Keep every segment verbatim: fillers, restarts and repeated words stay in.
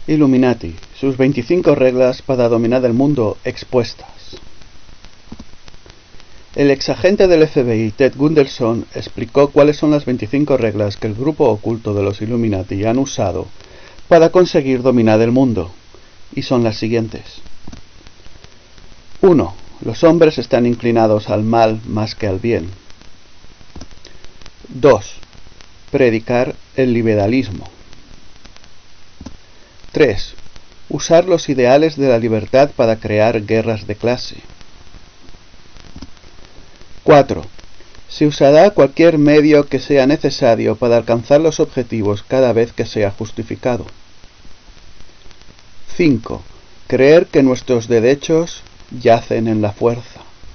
Illuminati, sus veinticinco reglas para dominar el mundo expuestas. El exagente del F B I, Ted Gunderson, explicó cuáles son las veinticinco reglas que el grupo oculto de los Illuminati han usado para conseguir dominar el mundo, y son las siguientes. uno. Los hombres están inclinados al mal más que al bien. dos. Predicar el liberalismo. tres. Usar los ideales de la libertad para crear guerras de clase. cuatro. Se usará cualquier medio que sea necesario para alcanzar los objetivos cada vez que sea justificado. cinco. Creer que nuestros derechos yacen en la fuerza.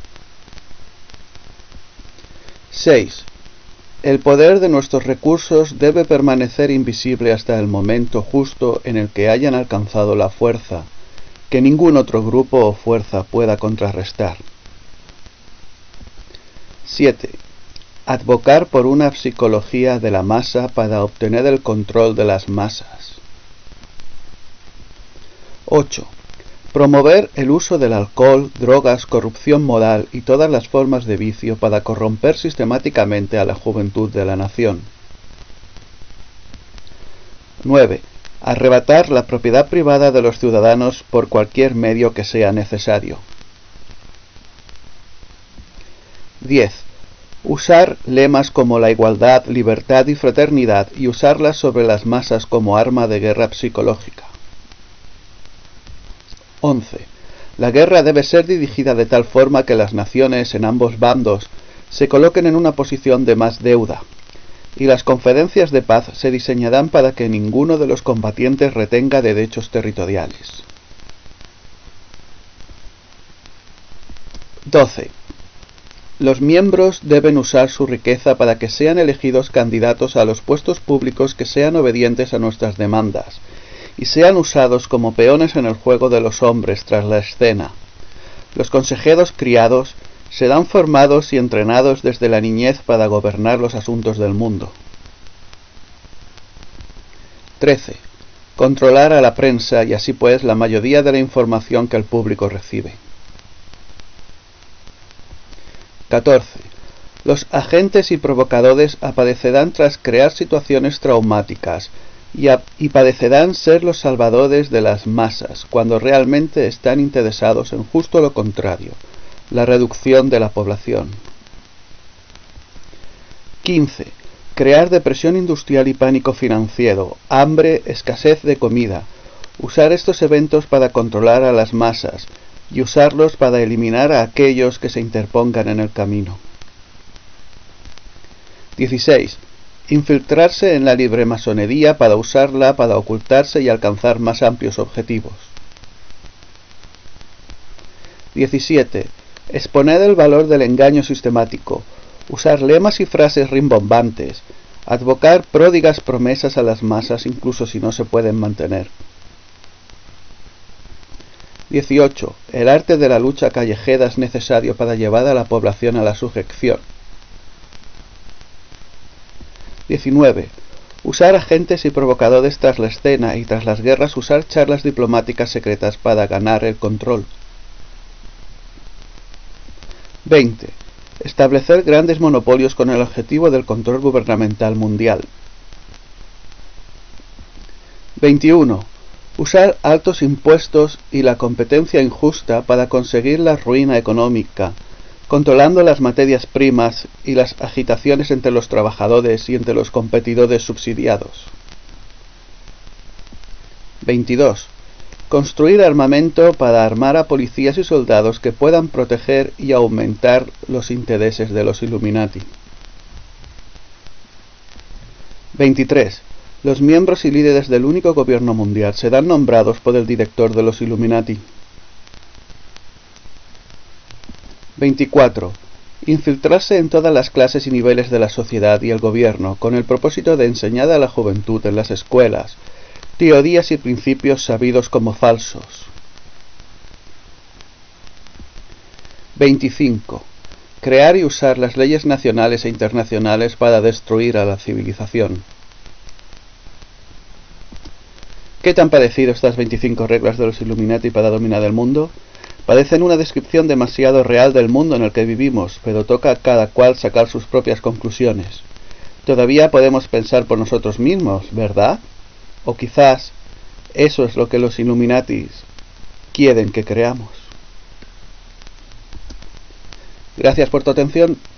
seis. El poder de nuestros recursos debe permanecer invisible hasta el momento justo en el que hayan alcanzado la fuerza, que ningún otro grupo o fuerza pueda contrarrestar. siete. Advocar por una psicología de la masa para obtener el control de las masas. ocho. Promover el uso del alcohol, drogas, corrupción moral y todas las formas de vicio para corromper sistemáticamente a la juventud de la nación. nueve. Arrebatar la propiedad privada de los ciudadanos por cualquier medio que sea necesario. diez. Usar lemas como la igualdad, libertad y fraternidad y usarlas sobre las masas como arma de guerra psicológica. once. La guerra debe ser dirigida de tal forma que las naciones en ambos bandos se coloquen en una posición de más deuda, y las conferencias de paz se diseñarán para que ninguno de los combatientes retenga derechos territoriales. doce. Los miembros deben usar su riqueza para que sean elegidos candidatos a los puestos públicos que sean obedientes a nuestras demandas, y sean usados como peones en el juego de los hombres tras la escena. Los consejeros criados serán formados y entrenados desde la niñez para gobernar los asuntos del mundo. trece. Controlar a la prensa y así pues la mayoría de la información que el público recibe. catorce. Los agentes y provocadores aparecerán tras crear situaciones traumáticas y, a, y padecerán ser los salvadores de las masas, cuando realmente están interesados en justo lo contrario, la reducción de la población. quince. Crear depresión industrial y pánico financiero, hambre, escasez de comida, usar estos eventos para controlar a las masas y usarlos para eliminar a aquellos que se interpongan en el camino. dieciséis. Infiltrarse en la libremasonería para usarla para ocultarse y alcanzar más amplios objetivos. diecisiete. Exponer el valor del engaño sistemático, usar lemas y frases rimbombantes, advocar pródigas promesas a las masas incluso si no se pueden mantener. dieciocho. El arte de la lucha callejera es necesario para llevar a la población a la sujeción. diecinueve. Usar agentes y provocadores tras la escena y tras las guerras usar charlas diplomáticas secretas para ganar el control. veinte. Establecer grandes monopolios con el objetivo del control gubernamental mundial. veintiuno. Usar altos impuestos y la competencia injusta para conseguir la ruina económica, controlando las materias primas y las agitaciones entre los trabajadores y entre los competidores subsidiados. veintidós. Construir armamento para armar a policías y soldados que puedan proteger y aumentar los intereses de los Illuminati. veintitrés. Los miembros y líderes del único gobierno mundial serán nombrados por el director de los Illuminati. veinticuatro. Infiltrarse en todas las clases y niveles de la sociedad y el gobierno con el propósito de enseñar a la juventud en las escuelas teorías y principios sabidos como falsos. veinticinco. Crear y usar las leyes nacionales e internacionales para destruir a la civilización. ¿Qué te han parecido estas veinticinco reglas de los Illuminati para dominar el mundo? Parecen una descripción demasiado real del mundo en el que vivimos, pero toca a cada cual sacar sus propias conclusiones. Todavía podemos pensar por nosotros mismos, ¿verdad? O quizás eso es lo que los Illuminatis quieren que creamos. Gracias por tu atención.